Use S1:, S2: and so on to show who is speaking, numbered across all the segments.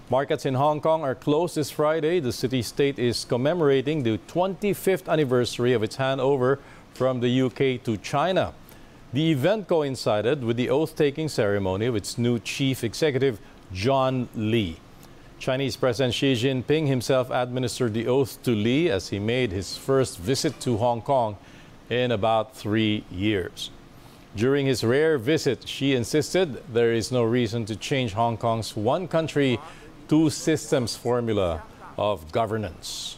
S1: Markets in Hong Kong are closed this Friday. The city-state is commemorating the 25th anniversary of its handover from the UK to China. The event coincided with the oath-taking ceremony of its new chief executive, John Lee. Chinese President Xi Jinping himself administered the oath to Lee as he made his first visit to Hong Kong in about 3 years. During his rare visit, Xi insisted there is no reason to change Hong Kong's one country, two systems formula of governance.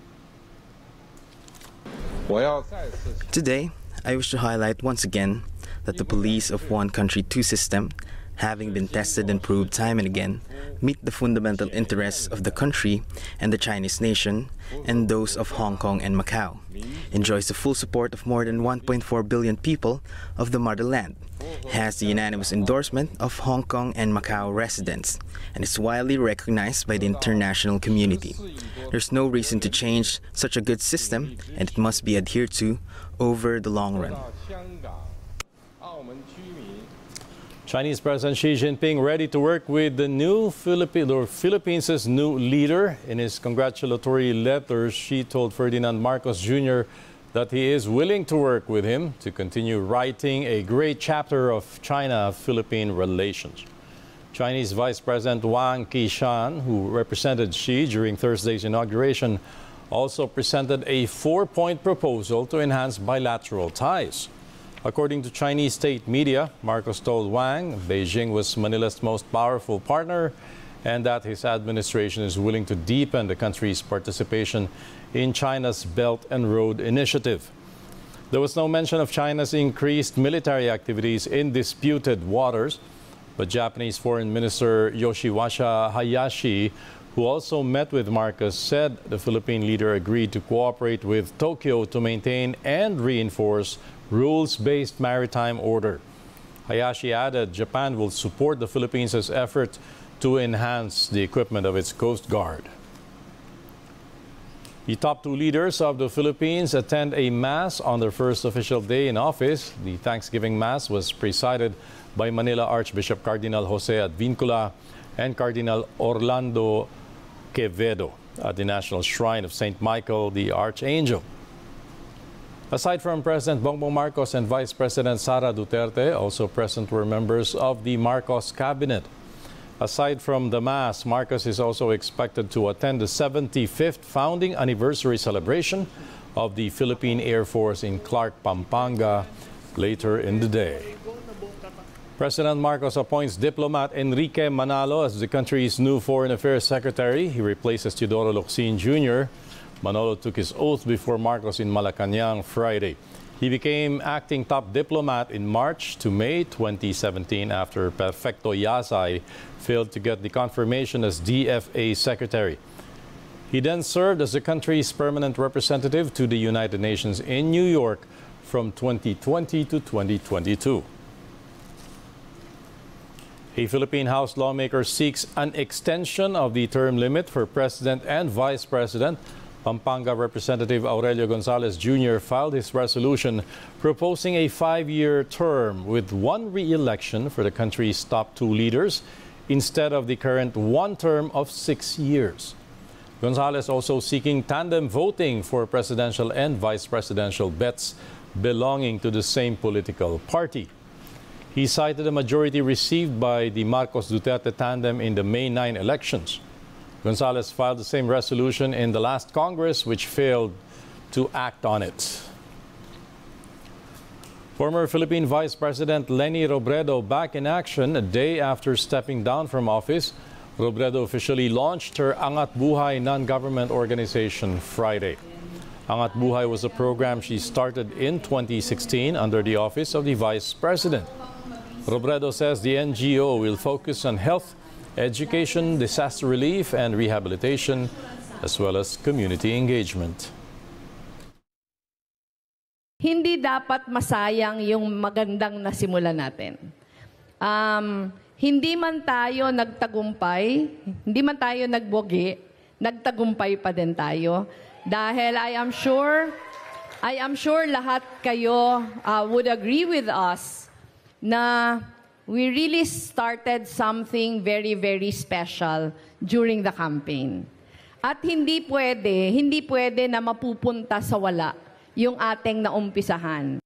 S2: Today, I wish to highlight once again that the police of one country, two system, having been tested and proved time and again, meet the fundamental interests of the country and the Chinese nation and those of Hong Kong and Macau, enjoys the full support of more than 1.4 billion people of the motherland, has the unanimous endorsement of Hong Kong and Macau residents, and is widely recognized by the international community. There's no reason to change such a good system, and it must be adhered to over the long run.
S1: Chinese President Xi Jinping ready to work with the new Philippines' new leader. In his congratulatory letter, Xi told Ferdinand Marcos Jr. that he is willing to work with him to continue writing a great chapter of China-Philippine relations. Chinese Vice President Wang Qishan, who represented Xi during Thursday's inauguration, also presented a 4-point proposal to enhance bilateral ties. According to Chinese state media, Marcos told Wang Beijing was Manila's most powerful partner and that his administration is willing to deepen the country's participation in China's Belt and Road Initiative. There was no mention of China's increased military activities in disputed waters, but Japanese Foreign Minister Yoshiwasa Hayashi, who also met with Marcos, said the Philippine leader agreed to cooperate with Tokyo to maintain and reinforce rules-based maritime order. Hayashi added Japan will support the Philippines' effort to enhance the equipment of its Coast Guard. The top two leaders of the Philippines attend a mass on their first official day in office. The Thanksgiving Mass was presided by Manila Archbishop Cardinal Jose Advincula and Cardinal Orlando Quevedo at the National Shrine of St. Michael the Archangel. Aside from President Bongbong Marcos and Vice President Sara Duterte, also present were members of the Marcos cabinet. Aside from the Mass, Marcos is also expected to attend the 75th founding anniversary celebration of the Philippine Air Force in Clark, Pampanga later in the day. President Marcos appoints diplomat Enrique Manalo as the country's new Foreign Affairs Secretary. He replaces Teodoro Locsin Jr. Manalo took his oath before Marcos in Malacanang Friday. He became acting top diplomat in March to May 2017 after Perfecto Yasay failed to get the confirmation as DFA Secretary. He then served as the country's permanent representative to the United Nations in New York from 2020 to 2022. A Philippine House lawmaker seeks an extension of the term limit for President and Vice President. Pampanga Representative Aurelio Gonzalez Jr. filed his resolution proposing a 5-year term with one re-election for the country's top two leaders instead of the current one term of 6 years. Gonzalez also seeking tandem voting for presidential and vice presidential bets belonging to the same political party. He cited a majority received by the Marcos-Duterte tandem in the May 9 elections. Gonzalez filed the same resolution in the last Congress, which failed to act on it. Former Philippine Vice President Leni Robredo back in action a day after stepping down from office. Robredo officially launched her Angat Buhay non-government organization Friday. Angat Buhay was a program she started in 2016 under the office of the Vice President. Robredo says the NGO will focus on health, education, disaster relief, and rehabilitation, as well as community engagement.
S3: Hindi dapat masayang yung magandang nasimulan natin. Hindi man tayo nagtagumpay, hindi man tayo nagbogi, nagtagumpay pa din tayo. Dahil I am sure lahat kayo would agree with us na we really started something very, very special during the campaign. At hindi pwede na mapupunta sa wala yung ating naumpisahan.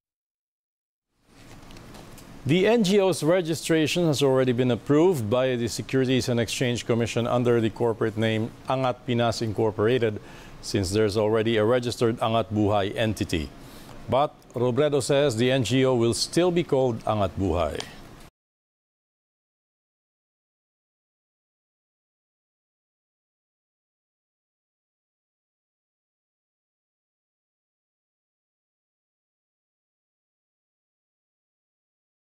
S1: The NGO's registration has already been approved by the Securities and Exchange Commission under the corporate name Angat Pinas Incorporated, since there's already a registered Angat Buhay entity. But Robredo says the NGO will still be called Angat Buhay.